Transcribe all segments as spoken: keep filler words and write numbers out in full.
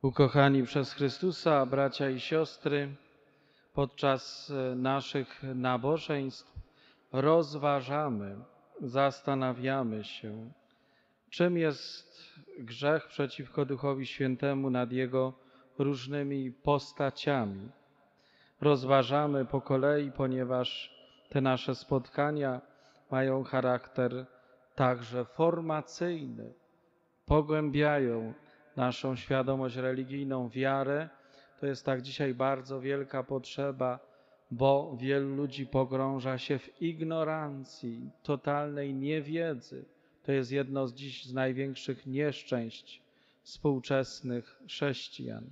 Ukochani przez Chrystusa, bracia i siostry, podczas naszych nabożeństw rozważamy, zastanawiamy się, czym jest grzech przeciwko Duchowi Świętemu nad jego różnymi postaciami. Rozważamy po kolei, ponieważ te nasze spotkania mają charakter także formacyjny, pogłębiają naszą świadomość religijną, wiarę. To jest tak dzisiaj bardzo wielka potrzeba, bo wielu ludzi pogrąża się w ignorancji, totalnej niewiedzy. To jest jedno z dziś z największych nieszczęść współczesnych chrześcijan.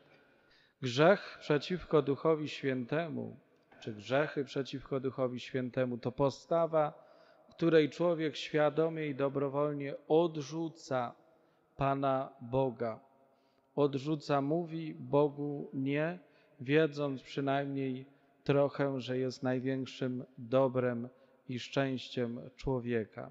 Grzech przeciwko Duchowi Świętemu, czy grzechy przeciwko Duchowi Świętemu to postawa, w której człowiek świadomie i dobrowolnie odrzuca Pana Boga. Odrzuca, mówi Bogu nie, wiedząc przynajmniej trochę, że jest największym dobrem i szczęściem człowieka.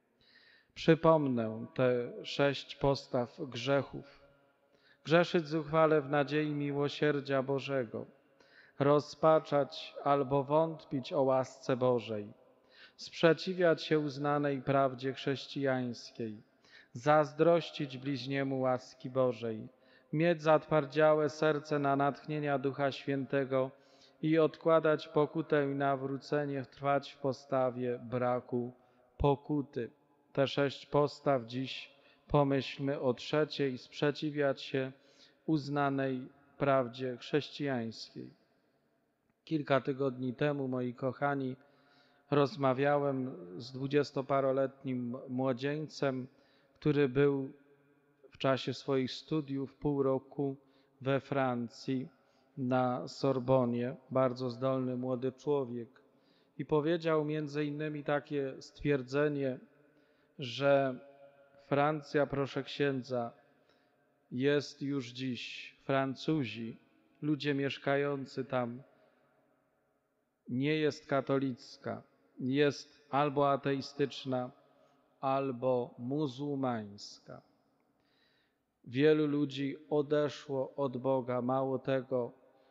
Przypomnę te sześć postaw grzechów. Grzeszyć zuchwale w nadziei miłosierdzia Bożego, rozpaczać albo wątpić o łasce Bożej, sprzeciwiać się uznanej prawdzie chrześcijańskiej, zazdrościć bliźniemu łaski Bożej, mieć zatwardziałe serce na natchnienia Ducha Świętego i odkładać pokutę i nawrócenie, trwać w postawie braku pokuty. Te sześć postaw dziś pomyślmy o trzeciej, sprzeciwiać się uznanej prawdzie chrześcijańskiej. Kilka tygodni temu, moi kochani, rozmawiałem z dwudziestoparoletnim młodzieńcem, który był w czasie swoich studiów pół roku we Francji na Sorbonie, bardzo zdolny młody człowiek. I powiedział między innymi takie stwierdzenie, że Francja, proszę księdza, jest już dziś, Francuzi, ludzie mieszkający tam, nie jest katolicka, jest albo ateistyczna, albo muzułmańska. Wielu ludzi odeszło od Boga, mało tego,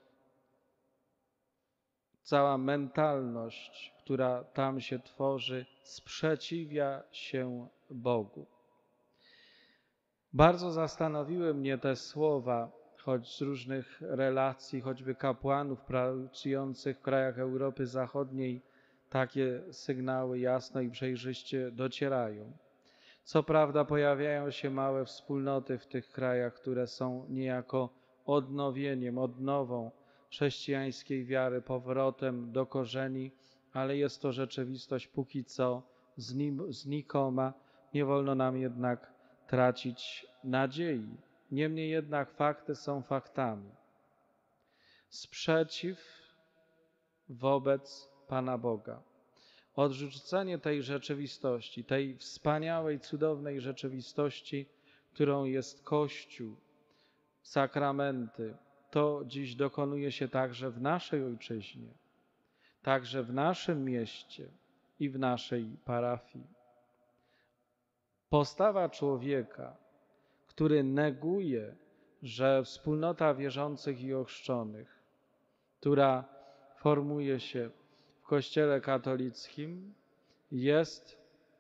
cała mentalność, która tam się tworzy, sprzeciwia się Bogu. Bardzo zastanowiły mnie te słowa, choć z różnych relacji, choćby kapłanów pracujących w krajach Europy Zachodniej, takie sygnały jasno i przejrzyście docierają. Co prawda pojawiają się małe wspólnoty w tych krajach, które są niejako odnowieniem, odnową chrześcijańskiej wiary, powrotem do korzeni, ale jest to rzeczywistość póki co znikoma. Nie wolno nam jednak tracić nadziei. Niemniej jednak fakty są faktami. Sprzeciw wobec Pana Boga. Odrzucenie tej rzeczywistości, tej wspaniałej, cudownej rzeczywistości, którą jest Kościół, sakramenty, to dziś dokonuje się także w naszej ojczyźnie, także w naszym mieście i w naszej parafii. Postawa człowieka, który neguje, że wspólnota wierzących i ochrzczonych, która formuje się w Kościele katolickim, jest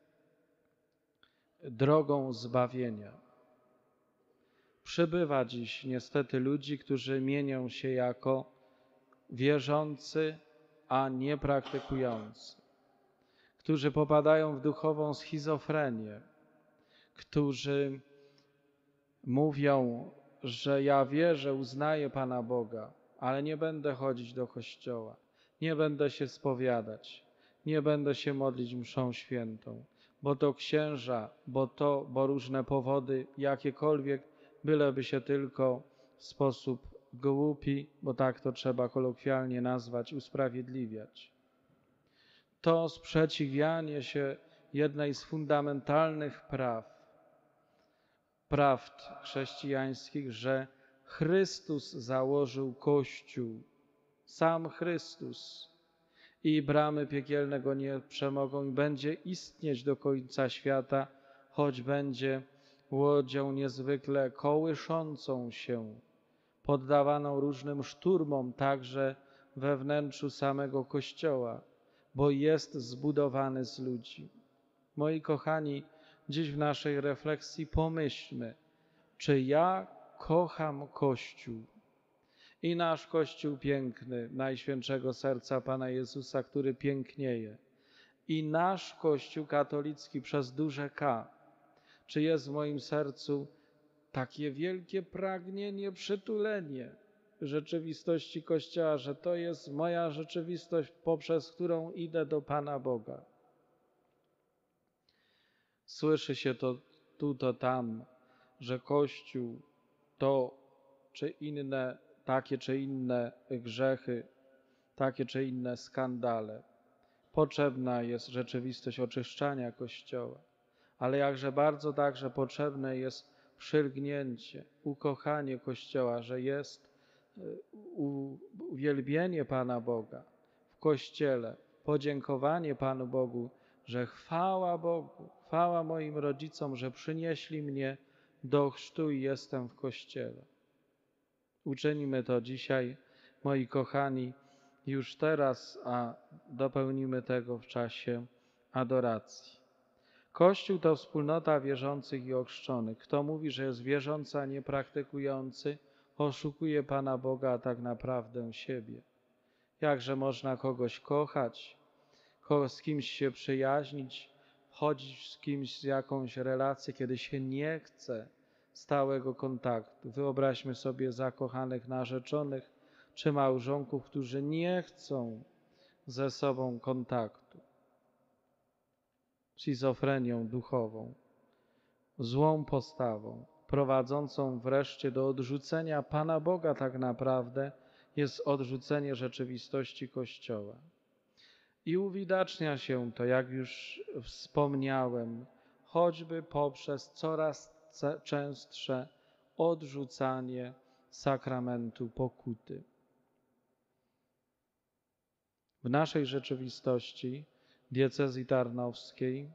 drogą zbawienia. Przybywa dziś niestety ludzi, którzy mienią się jako wierzący, a nie praktykujący, którzy popadają w duchową schizofrenię, którzy mówią, że ja wierzę, uznaję Pana Boga, ale nie będę chodzić do kościoła, nie będę się spowiadać, nie będę się modlić mszą świętą, bo to księża, bo to, bo różne powody, jakiekolwiek, byleby się tylko w sposób głupi, bo tak to trzeba kolokwialnie nazwać, usprawiedliwiać. To sprzeciwianie się jednej z fundamentalnych praw, prawd chrześcijańskich, że Chrystus założył Kościół, sam Chrystus, i bramy piekielne go nie przemogą i będzie istnieć do końca świata, choć będzie łodzią niezwykle kołyszącą się, poddawaną różnym szturmom także we wnętrzu samego Kościoła, bo jest zbudowany z ludzi. Moi kochani, dziś w naszej refleksji pomyślmy, czy ja kocham Kościół i nasz Kościół piękny, Najświętszego Serca Pana Jezusa, który pięknieje, i nasz Kościół katolicki przez duże K. Czy jest w moim sercu takie wielkie pragnienie, przytulenie rzeczywistości Kościoła, że to jest moja rzeczywistość, poprzez którą idę do Pana Boga. Słyszy się to tu, to tam, że Kościół to czy inne, takie czy inne grzechy, takie czy inne skandale. Potrzebna jest rzeczywistość oczyszczania Kościoła, ale jakże bardzo także potrzebne jest przylgnięcie, ukochanie Kościoła, że jest uwielbienie Pana Boga w Kościele, podziękowanie Panu Bogu, że chwała Bogu, chwała moim rodzicom, że przynieśli mnie do chrztu i jestem w Kościele. Uczynimy to dzisiaj, moi kochani, już teraz, a dopełnimy tego w czasie adoracji. Kościół to wspólnota wierzących i ochrzczonych. Kto mówi, że jest wierzący, a nie praktykujący, oszukuje Pana Boga, a tak naprawdę siebie. Jakże można kogoś kochać, z kimś się przyjaźnić, wchodzić z kimś w jakąś relację, kiedy się nie chce stałego kontaktu. Wyobraźmy sobie zakochanych narzeczonych czy małżonków, którzy nie chcą ze sobą kontaktu. Schizofrenią duchową, złą postawą, prowadzącą wreszcie do odrzucenia Pana Boga tak naprawdę, jest odrzucenie rzeczywistości Kościoła. I uwidacznia się to, jak już wspomniałem, choćby poprzez coraz częstsze odrzucanie sakramentu pokuty. W naszej rzeczywistości diecezji tarnowskiej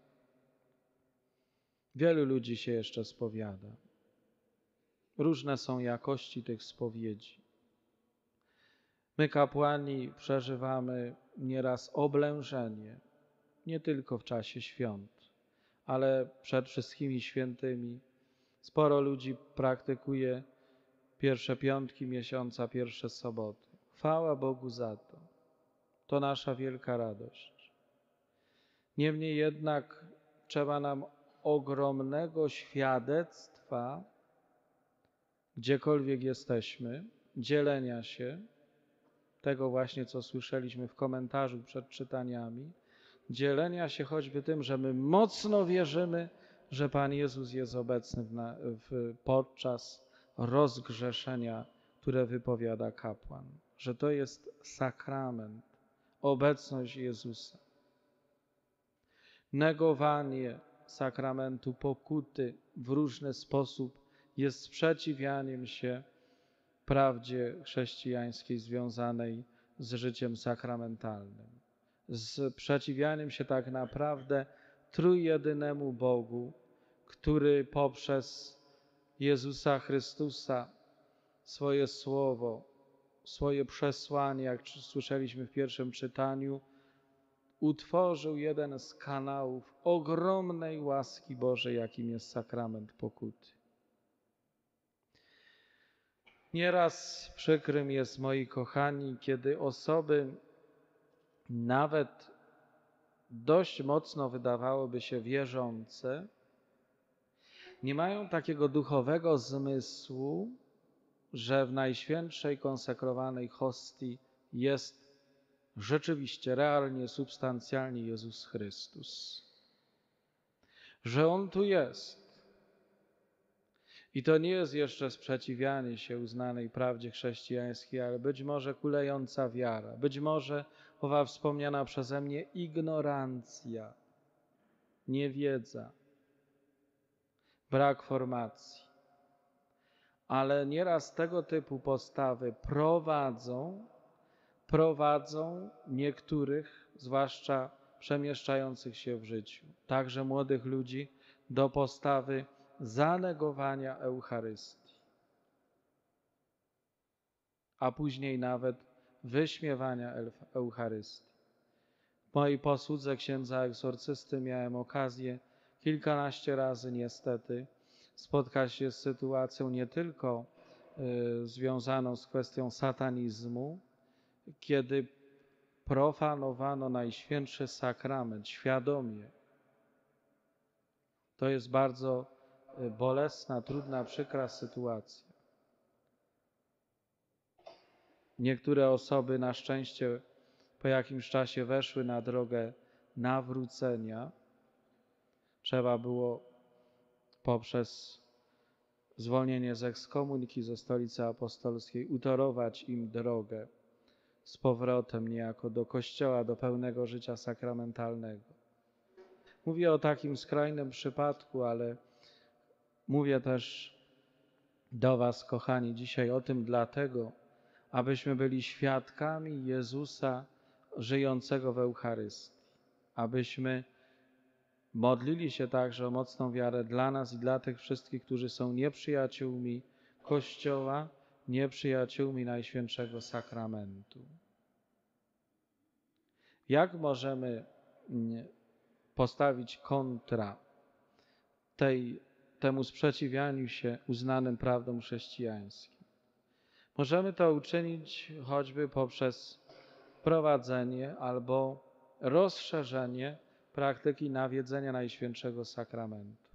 wielu ludzi się jeszcze spowiada. Różne są jakości tych spowiedzi. My, kapłani, przeżywamy nieraz oblężenie, nie tylko w czasie świąt, ale przed wszystkimi świętymi. Sporo ludzi praktykuje pierwsze piątki miesiąca, pierwsze soboty. Chwała Bogu za to. To nasza wielka radość. Niemniej jednak trzeba nam ogromnego świadectwa, gdziekolwiek jesteśmy, dzielenia się, tego właśnie, co słyszeliśmy w komentarzu przed czytaniami, dzielenia się choćby tym, że my mocno wierzymy, że Pan Jezus jest obecny w, na, w, podczas rozgrzeszenia, które wypowiada kapłan, że to jest sakrament, obecność Jezusa. Negowanie sakramentu pokuty w różny sposób jest sprzeciwianiem się prawdzie chrześcijańskiej związanej z życiem sakramentalnym, z sprzeciwianiem się tak naprawdę trójjedynemu Bogu, który poprzez Jezusa Chrystusa swoje słowo, swoje przesłanie, jak słyszeliśmy w pierwszym czytaniu, utworzył jeden z kanałów ogromnej łaski Bożej, jakim jest sakrament pokuty. Nieraz przykrym jest, moi kochani, kiedy osoby nawet dość mocno, wydawałoby się, wierzące, nie mają takiego duchowego zmysłu, że w najświętszej konsekrowanej hostii jest rzeczywiście, realnie, substancjalnie Jezus Chrystus. Że On tu jest. I to nie jest jeszcze sprzeciwianie się uznanej prawdzie chrześcijańskiej, ale być może kulejąca wiara, być może owa wspomniana przeze mnie ignorancja, niewiedza, brak formacji. Ale nieraz tego typu postawy prowadzą, prowadzą niektórych, zwłaszcza przemieszczających się w życiu, także młodych ludzi, do postawy zanegowania Eucharystii, a później nawet wyśmiewania Eucharystii. W mojej posłudze księdza egzorcysty miałem okazję kilkanaście razy niestety spotkać się z sytuacją nie tylko y, związaną z kwestią satanizmu, kiedy profanowano Najświętszy Sakrament świadomie. To jest bardzo bolesna, trudna, przykra sytuacja. Niektóre osoby na szczęście po jakimś czasie weszły na drogę nawrócenia. Trzeba było poprzez zwolnienie z ekskomuniki ze Stolicy Apostolskiej utorować im drogę z powrotem niejako do Kościoła, do pełnego życia sakramentalnego. Mówię o takim skrajnym przypadku, ale mówię też do was, kochani, dzisiaj o tym dlatego, abyśmy byli świadkami Jezusa żyjącego w Eucharystii, abyśmy modlili się także o mocną wiarę dla nas i dla tych wszystkich, którzy są nieprzyjaciółmi Kościoła, nieprzyjaciółmi Najświętszego Sakramentu. Jak możemy postawić kontra tej, temu sprzeciwianiu się uznanym prawdom chrześcijańskim? Możemy to uczynić choćby poprzez prowadzenie albo rozszerzenie praktyki nawiedzenia Najświętszego Sakramentu.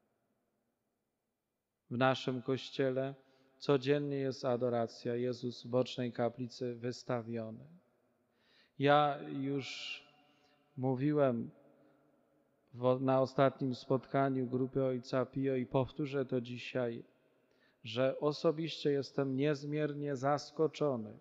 W naszym Kościele codziennie jest adoracja, Jezus w bocznej kaplicy wystawiony. Ja już mówiłem na ostatnim spotkaniu grupy Ojca Pio i powtórzę to dzisiaj, że osobiście jestem niezmiernie zaskoczony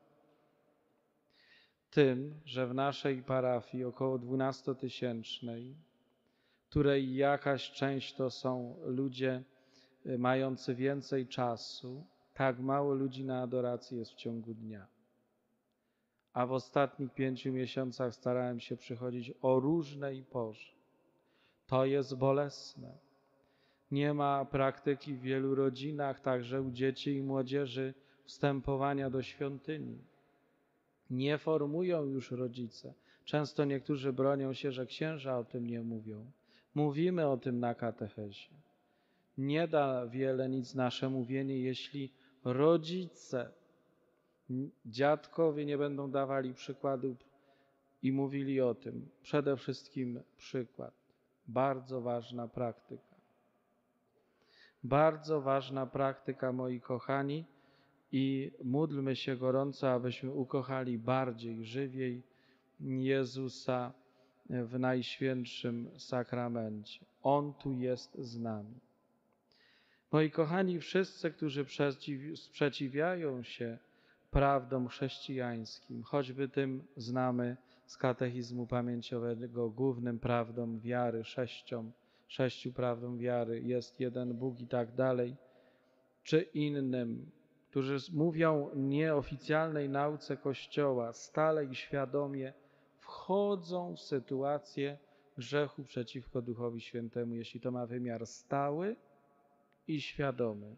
tym, że w naszej parafii około dwunastotysięcznej, której jakaś część to są ludzie mający więcej czasu, tak mało ludzi na adoracji jest w ciągu dnia. A w ostatnich pięciu miesiącach starałem się przychodzić o różnej porze. To jest bolesne. Nie ma praktyki w wielu rodzinach, także u dzieci i młodzieży, wstępowania do świątyni. Nie formują już rodzice. Często niektórzy bronią się, że księża o tym nie mówią. Mówimy o tym na katechezie. Nie da wiele nic nasze mówienie, jeśli rodzice, dziadkowie nie będą dawali przykładów i mówili o tym. Przede wszystkim przykład. Bardzo ważna praktyka. Bardzo ważna praktyka, moi kochani, i módlmy się gorąco, abyśmy ukochali bardziej, żywiej Jezusa w Najświętszym Sakramencie. On tu jest z nami. Moi kochani, wszyscy, którzy sprzeciwiają się prawdom chrześcijańskim, choćby tym znamy z katechizmu pamięciowego, głównym prawdom wiary, sześciom, sześciu prawdom wiary, jest jeden Bóg i tak dalej, czy innym, którzy mówią nieoficjalnej nauce Kościoła, stale i świadomie wchodzą w sytuację grzechu przeciwko Duchowi Świętemu, jeśli to ma wymiar stały i świadomy.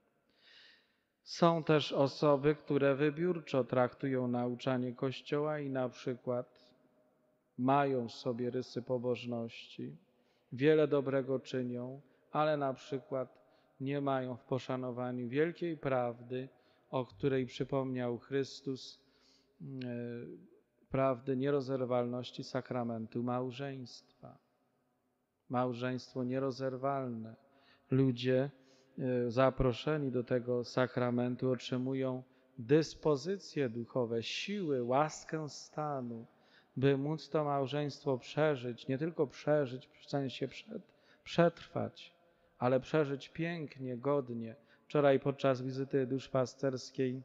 Są też osoby, które wybiórczo traktują nauczanie Kościoła i na przykład mają w sobie rysy pobożności, wiele dobrego czynią, ale na przykład nie mają w poszanowaniu wielkiej prawdy, o której przypomniał Chrystus, yy, prawdy nierozerwalności sakramentu małżeństwa. Małżeństwo nierozerwalne. Ludzie yy, zaproszeni do tego sakramentu otrzymują dyspozycje duchowe, siły, łaskę stanu, by móc to małżeństwo przeżyć, nie tylko przeżyć, w sensie przetrwać, ale przeżyć pięknie, godnie. Wczoraj podczas wizyty duszpasterskiej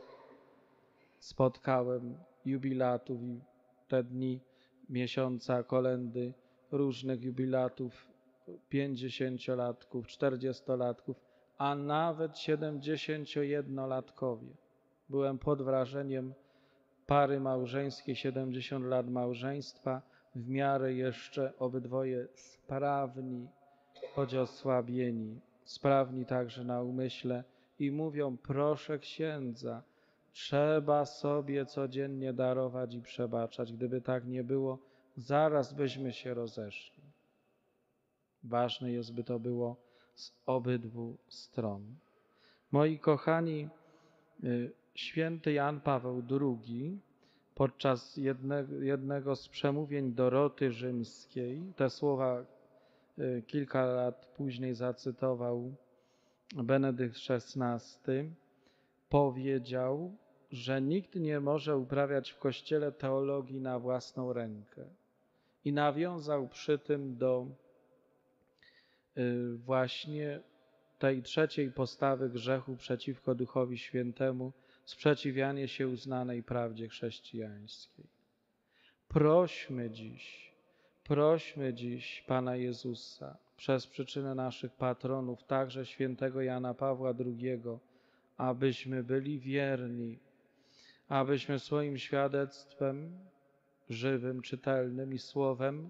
spotkałem jubilatów i te dni miesiąca kolędy różnych jubilatów, pięćdziesięciolatków, czterdziestolatków, a nawet siedemdziesięciojednolatkowie. Byłem pod wrażeniem pary małżeńskiej, siedemdziesiąt lat małżeństwa, w miarę jeszcze obydwoje sprawni, choć osłabieni. sprawni także na umyśle i mówią: proszę księdza, trzeba sobie codziennie darować i przebaczać. Gdyby tak nie było, zaraz byśmy się rozeszli. Ważne jest, by to było z obydwu stron. Moi kochani, święty Jan Paweł drugi podczas jednego, jednego z przemówień Doroty Rzymskiej, te słowa kilka lat później zacytował Benedykt szesnasty, powiedział, że nikt nie może uprawiać w Kościele teologii na własną rękę. I nawiązał przy tym do właśnie tej trzeciej postawy grzechu przeciwko Duchowi Świętemu, sprzeciwianie się uznanej prawdzie chrześcijańskiej. Prośmy dziś, prośmy dziś Pana Jezusa przez przyczynę naszych patronów, także świętego Jana Pawła drugiego, abyśmy byli wierni, abyśmy swoim świadectwem żywym, czytelnym i słowem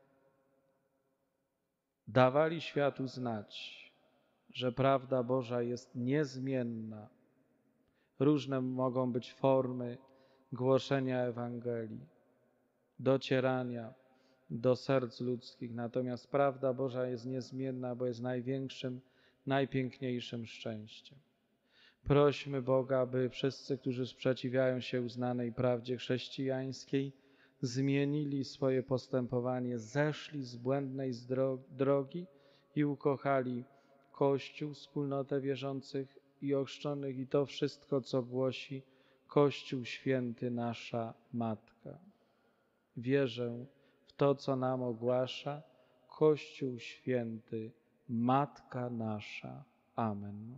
dawali światu znać, że prawda Boża jest niezmienna. Różne mogą być formy głoszenia Ewangelii, docierania do serc ludzkich, natomiast prawda Boża jest niezmienna, bo jest największym, najpiękniejszym szczęściem. Prośmy Boga, by wszyscy, którzy sprzeciwiają się uznanej prawdzie chrześcijańskiej, zmienili swoje postępowanie, zeszli z błędnej drogi i ukochali Kościół, wspólnotę wierzących i ochrzczonych i to wszystko, co głosi Kościół Święty, nasza Matka. Wierzę w to, co nam ogłasza Kościół Święty, Matka nasza. Amen.